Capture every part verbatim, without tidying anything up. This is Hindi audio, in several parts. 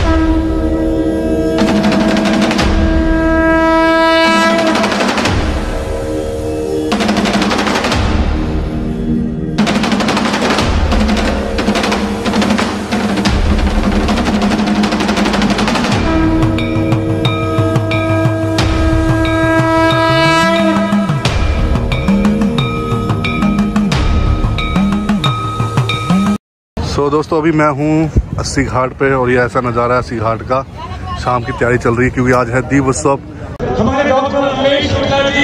तो दोस्तों अभी मैं हूँ अस्सी घाट पे और ये ऐसा नज़ारा है अस्सी घाट का। शाम की तैयारी चल रही है क्योंकि आज है दीप उत्सव। हमारे डॉक्टर रमेश शुक्ला जी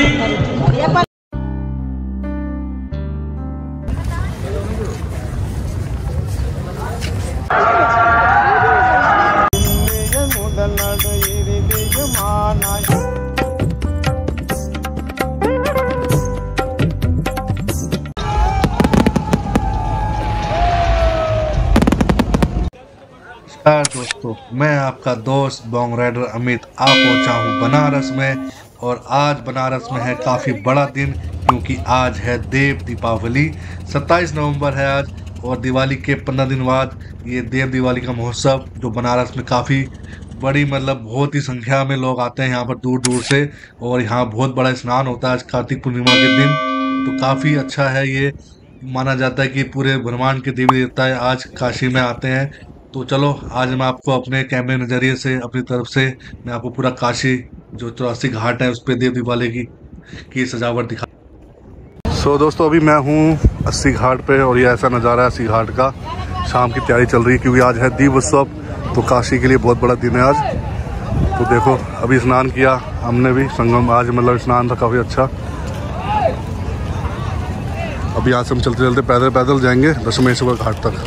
दोस्तों, मैं आपका दोस्त बॉन्ग राइडर अमित आ पहुंचा हूं बनारस में। और आज बनारस में है काफ़ी बड़ा दिन क्योंकि आज है देव दीपावली। सत्ताईस नवंबर है आज और दिवाली के पंद्रह दिन बाद ये देव दिवाली का महोत्सव जो बनारस में काफ़ी बड़ी मतलब बहुत ही संख्या में लोग आते हैं यहाँ पर दूर दूर से। और यहाँ बहुत बड़ा स्नान होता है आज कार्तिक पूर्णिमा के दिन। तो काफ़ी अच्छा है, ये माना जाता है कि पूरे ब्रह्मांड के देवी देवता आज काशी में आते हैं। तो चलो आज मैं आपको अपने कैमरे नज़रिए से अपनी तरफ से मैं आपको पूरा काशी जो चौरासी घाट है उस पर देव दिवाली की की सजावट दिखा। सो so, दोस्तों अभी मैं हूँ अस्सी घाट पे और ये ऐसा नज़ारा है अस्सी घाट का। शाम की तैयारी चल रही है क्योंकि आज है दीप उत्सव, तो काशी के लिए बहुत बड़ा दिन है आज। तो देखो अभी स्नान किया हमने भी, संगम आज मतलब स्नान था काफ़ी अच्छा। अभी यहाँ से हम चलते चलते पैदल पैदल जाएंगे दशमेश्वर घाट तक।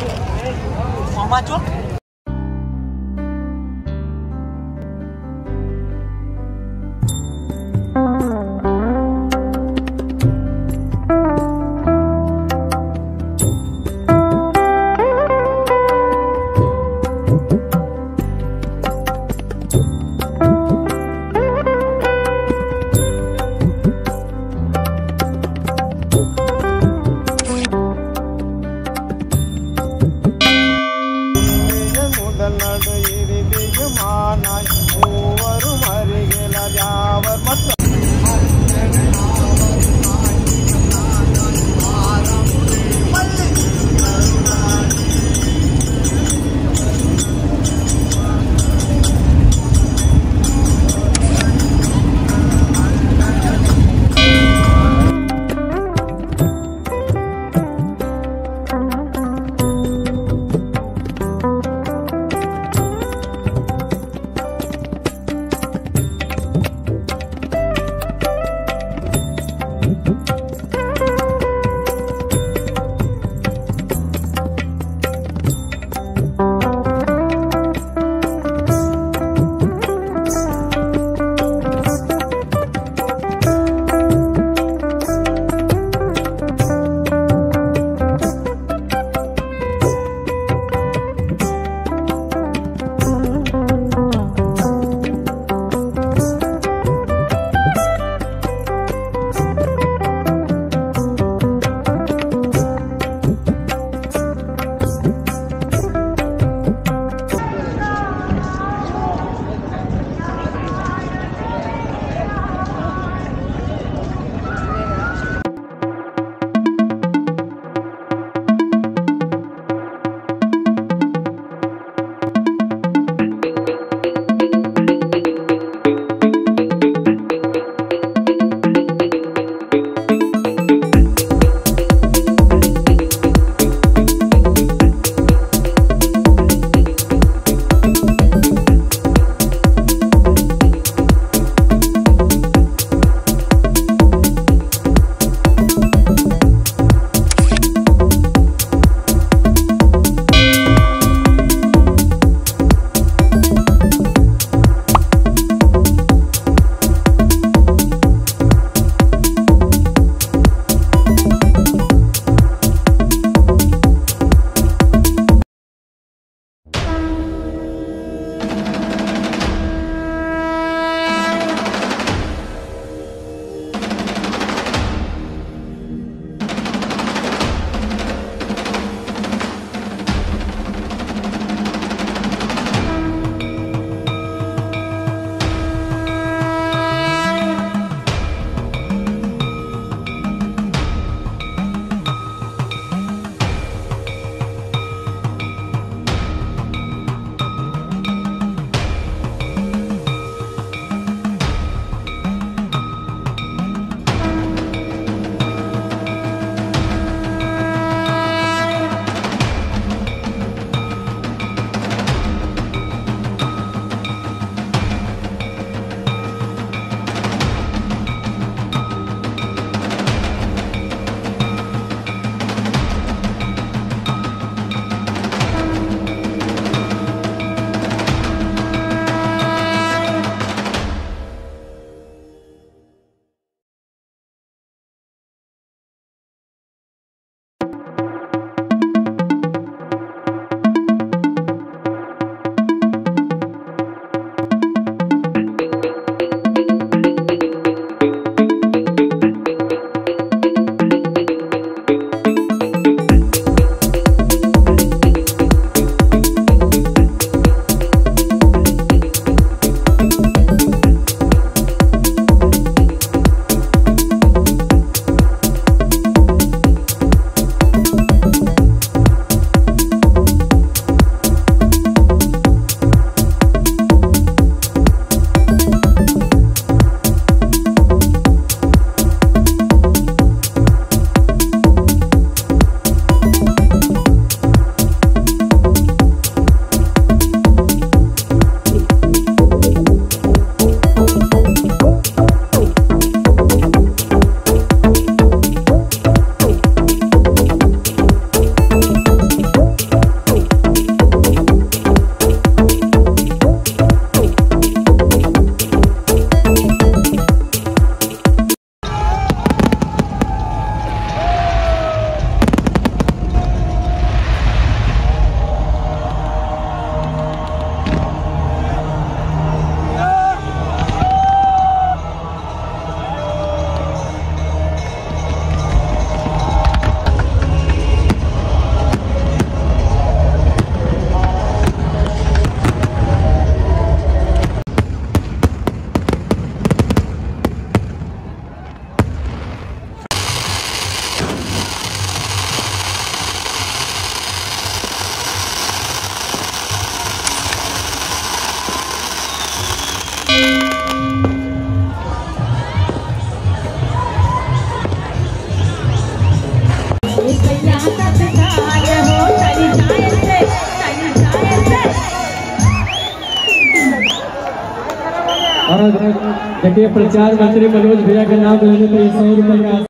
और देखिए प्रचार मंत्री मनोज भैया का नाम लेने पर सौ रुपए का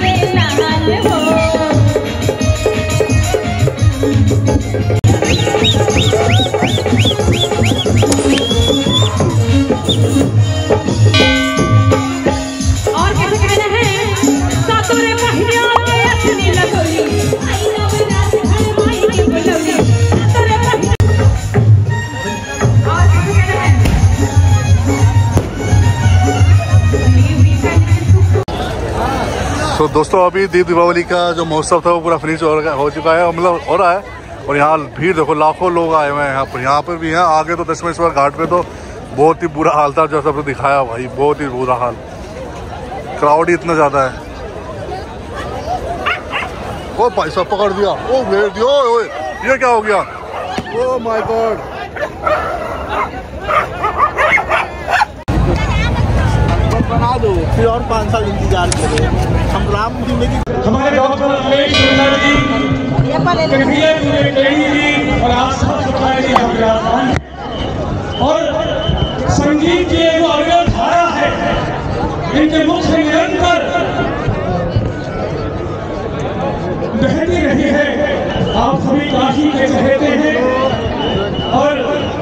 तो दोस्तों अभी दीप दीपावली का जो महोत्सव था वो पूरा फिनिश हो चुका है, मतलब हो रहा है। और यहाँ भीड़ देखो, लाखों लोग आए हुए हैं यहाँ पर। यहाँ पर भी हैं आगे तो दशमेश्वर घाट पे तो बहुत ही बुरा हाल था, जो सबने दिखाया भाई, बहुत ही बुरा हाल, क्राउड ही इतना ज़्यादा है। ओ भाई साहब पकड़ दिया, ओ घेर दिया, ओ ये क्या हो गया, ओ माय गॉड। बना दो फिर और पाँच साल इंतजार करें हम राम जिंदगी। हमारे डॉक्टर रमेश शुक्ला जी, जी और आप साफ सफाई जी और संगीत की एक अविरल धारा है, इनके मुख से निरंतर बहती रही है। आप सभी काशी के चहेते हैं और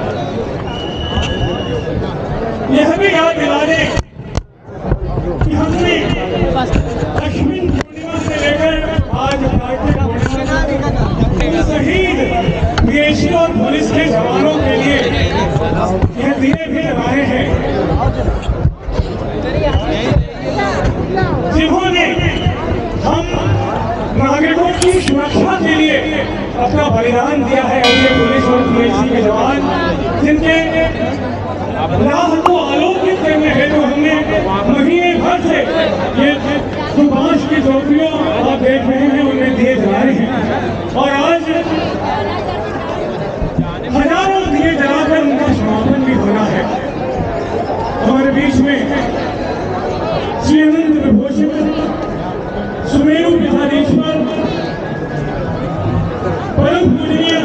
यह भी याद दिला दें कि हमने लक्ष्मी पूर्णिमा से लेकर आज कार्तिक पूर्णिमा शहीद बीएसएफ और पुलिस के जवानों के लिए यह दिए भी लगाए हैं, जिन्होंने हम नागरिकों की सुरक्षा के लिए अपना बलिदान दिया है। ऐसे पुलिस और पीएससी के जवान जिनके राह को आलोकित करने हेतु तो हमने महीने भर से ये जो बांस की झोपड़ियों आप देख रहे हैं उनमें दिए जलाए हैं और आज हजारों दिए जलाकर उनका समापन भी होना है। हमारे बीच में श्री अनंत विभूषित सुमेरु पीठाधीश्वर परम पूजनीय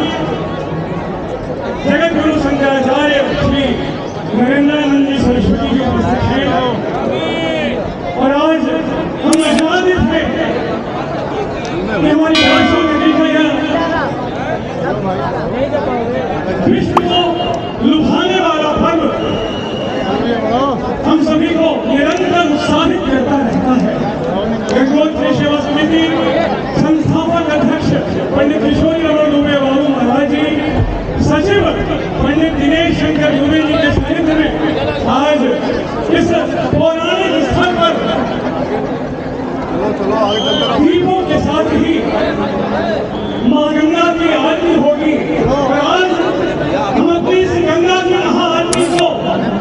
जगत गुरु शंकराचार्य श्री नरेंद्रानंद जी सरस्वती जी उपस्थित हैं और आज हम आह्लादित हैं कि हमारी काशी नदी का यह विश्व को लुभाने वाला पर्व हम सभी को निरंतर उत्साहित करता रहता है। गंगोत्री सेवा समिति संस्थापक अध्यक्ष पंडित किशोरी अमर दुबे बाबू महाराज जी, सचिव पंडित दिनेश शंकर दुबे जी के सानिध्य में आज इस पौराणिक स्थल पर दीपों के साथ ही मां गंगा की आरती होगी और आज हम अपनी इस गंगा की महा आरती को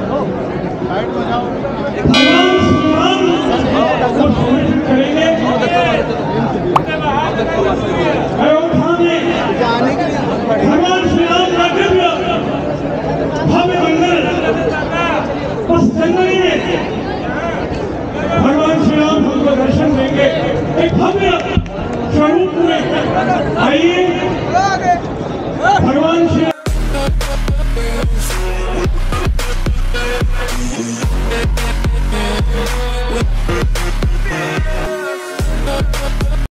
भगवान श्री राम को समर्पित करेंगे। अयोध्या में भगवान श्री राम का दिव्य भव्य मंदिर उस जनवरी में भगवान श्री राम हमको दर्शन देंगे एक भव्य स्वरूप में। आइए भगवान श्री